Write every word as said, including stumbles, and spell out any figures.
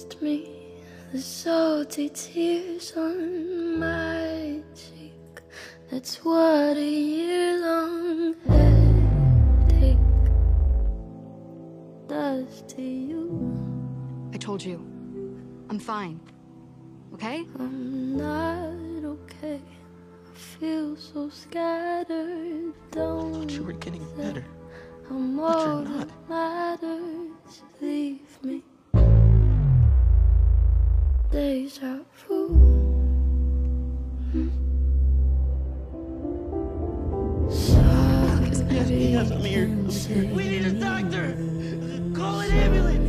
kissed me, the salty tears on my cheek. That's what a year-long headache does to you. I told you, I'm fine, okay? I'm not okay. I feel so scattered. Don't I thought you were getting better. I'm But you're all not. that matters. Leave me. Deja vu. Sorry, Yes, I'm here. I'm here. We need a doctor! Call an ambulance!